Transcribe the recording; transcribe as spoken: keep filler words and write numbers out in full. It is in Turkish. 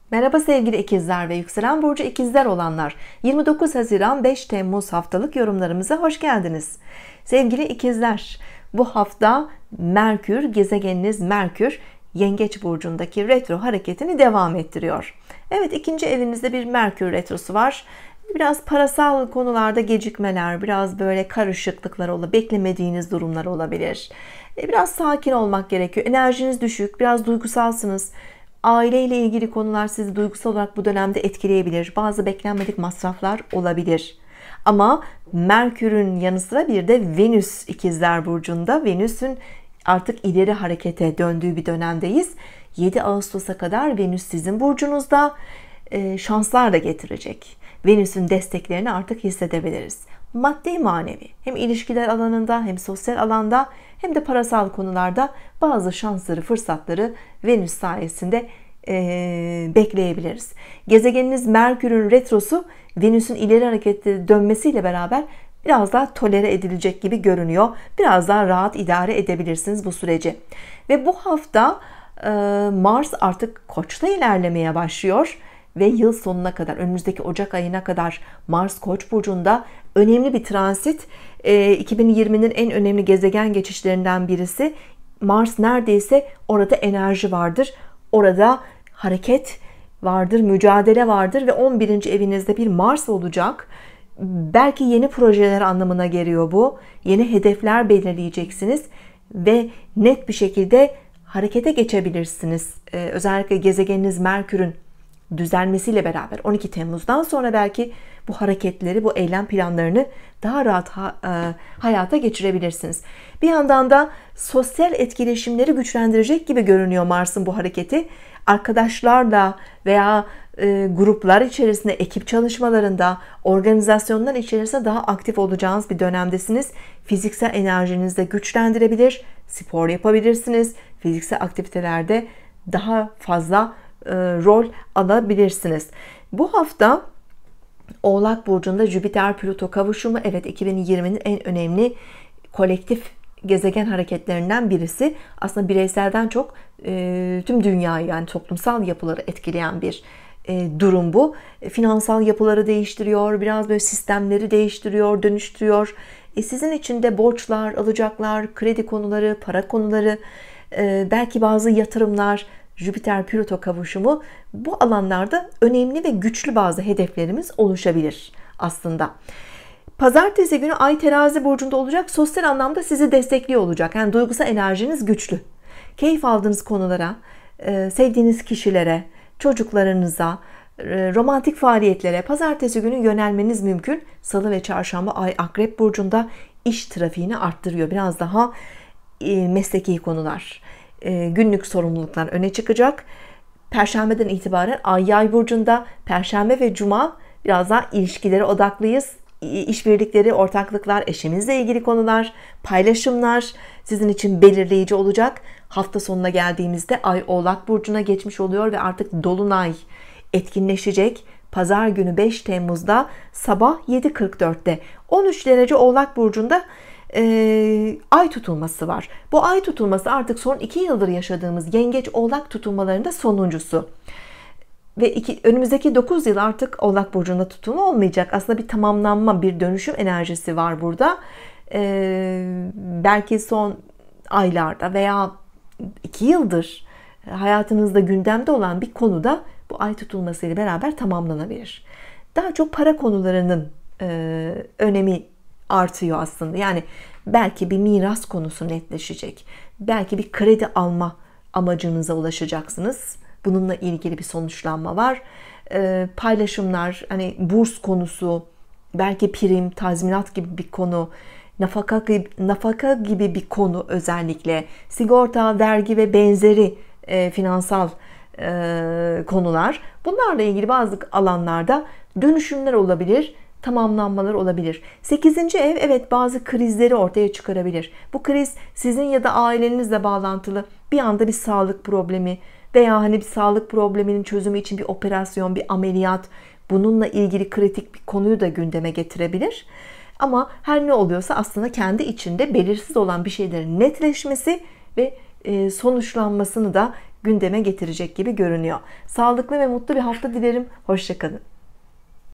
Merhaba sevgili ikizler ve yükselen burcu ikizler olanlar, yirmi dokuz Haziran beş Temmuz haftalık yorumlarımıza hoş geldiniz. Sevgili ikizler, bu hafta Merkür, gezegeniniz Merkür Yengeç burcundaki retro hareketini devam ettiriyor. Evet, ikinci evinizde bir Merkür retrosu var. Biraz parasal konularda gecikmeler, biraz böyle karışıklıklar olabilir, beklemediğiniz durumlar olabilir. Biraz sakin olmak gerekiyor. Enerjiniz düşük, biraz duygusalsınız. Aileyle ilgili konular sizi duygusal olarak bu dönemde etkileyebilir. Bazı beklenmedik masraflar olabilir. Ama Merkür'ün yanı sıra bir de Venüs ikizler burcunda. Venüs'ün artık ileri harekete döndüğü bir dönemdeyiz. yedi Ağustos'a kadar Venüs sizin burcunuzda, e, şanslar da getirecek. Venüs'ün desteklerini artık hissedebiliriz. Maddi manevi, hem ilişkiler alanında hem sosyal alanda hem de parasal konularda bazı şansları, fırsatları Venüs sayesinde e, bekleyebiliriz. Gezegeniniz Merkür'ün retrosu Venüs'ün ileri harekete dönmesiyle beraber biraz daha tolere edilecek gibi görünüyor. Biraz daha rahat idare edebilirsiniz bu süreci. Ve bu hafta e, Mars artık Koç'ta ilerlemeye başlıyor. Ve yıl sonuna kadar, önümüzdeki Ocak ayına kadar Mars Koç burcunda önemli bir transit. iki bin yirminin en önemli gezegen geçişlerinden birisi. Mars neredeyse orada enerji vardır. Orada hareket vardır, mücadele vardır ve on birinci evinizde bir Mars olacak. Belki yeni projeler anlamına geliyor bu. Yeni hedefler belirleyeceksiniz ve net bir şekilde harekete geçebilirsiniz. Özellikle gezegeniniz Merkür'ün düzelmesiyle beraber on iki Temmuz'dan sonra belki bu hareketleri, bu eylem planlarını daha rahat hayata geçirebilirsiniz. Bir yandan da sosyal etkileşimleri güçlendirecek gibi görünüyor Mars'ın bu hareketi. Arkadaşlarla veya gruplar içerisinde, ekip çalışmalarında, organizasyonlar içerisinde daha aktif olacağınız bir dönemdesiniz. Fiziksel enerjinizi de güçlendirebilir, spor yapabilirsiniz. Fiziksel aktivitelerde daha fazla rol alabilirsiniz. Bu hafta Oğlak burcunda Jüpiter Plüto kavuşumu, evet, iki bin yirminin en önemli kolektif gezegen hareketlerinden birisi. Aslında bireyselden çok e, tüm dünyayı, yani toplumsal yapıları etkileyen bir e, durum bu. E, finansal yapıları değiştiriyor, biraz böyle sistemleri değiştiriyor, dönüştürüyor. E, sizin için de borçlar, alacaklar, kredi konuları, para konuları, e, belki bazı yatırımlar, Jüpiter Plüto kavuşumu, bu alanlarda önemli ve güçlü bazı hedeflerimiz oluşabilir aslında. Pazartesi günü Ay Terazi burcunda olacak. Sosyal anlamda sizi destekliyor olacak. Yani duygusal enerjiniz güçlü. Keyif aldığınız konulara, sevdiğiniz kişilere, çocuklarınıza, romantik faaliyetlere pazartesi günü yönelmeniz mümkün. Salı ve çarşamba Ay Akrep burcunda iş trafiğini arttırıyor. Biraz daha mesleki konular, günlük sorumluluklar öne çıkacak. Perşembeden itibaren Ay Yay burcunda. Perşembe ve Cuma biraz daha ilişkilere odaklıyız. İşbirlikleri, ortaklıklar, eşimizle ilgili konular, paylaşımlar sizin için belirleyici olacak. Hafta sonuna geldiğimizde Ay Oğlak burcuna geçmiş oluyor ve artık dolunay etkinleşecek. Pazar günü beş Temmuz'da sabah yedi kırk dörtte on üç derece Oğlak burcunda Ee, ay tutulması var. Bu ay tutulması artık son iki yıldır yaşadığımız Yengeç Oğlak tutulmalarında sonuncusu. Ve iki, önümüzdeki dokuz yıl artık Oğlak burcunda tutulma olmayacak. Aslında bir tamamlanma, bir dönüşüm enerjisi var burada. Ee, belki son aylarda veya iki yıldır hayatınızda gündemde olan bir konuda bu ay tutulması ile beraber tamamlanabilir. Daha çok para konularının e, önemi artıyor aslında. Yani belki bir miras konusu netleşecek. Belki bir kredi alma amacınıza ulaşacaksınız. Bununla ilgili bir sonuçlanma var. E, paylaşımlar, hani burs konusu, belki prim, tazminat gibi bir konu, nafaka gibi, nafaka gibi bir konu, özellikle sigorta, vergi ve benzeri e, finansal e, konular. Bunlarla ilgili bazı alanlarda dönüşümler olabilir, tamamlanmalar olabilir. sekizinci ev, evet, bazı krizleri ortaya çıkarabilir. Bu kriz sizin ya da ailenizle bağlantılı bir anda bir sağlık problemi veya hani bir sağlık probleminin çözümü için bir operasyon, bir ameliyat, bununla ilgili kritik bir konuyu da gündeme getirebilir. Ama her ne oluyorsa aslında kendi içinde belirsiz olan bir şeylerin netleşmesi ve sonuçlanmasını da gündeme getirecek gibi görünüyor. Sağlıklı ve mutlu bir hafta dilerim. Hoşça kalın.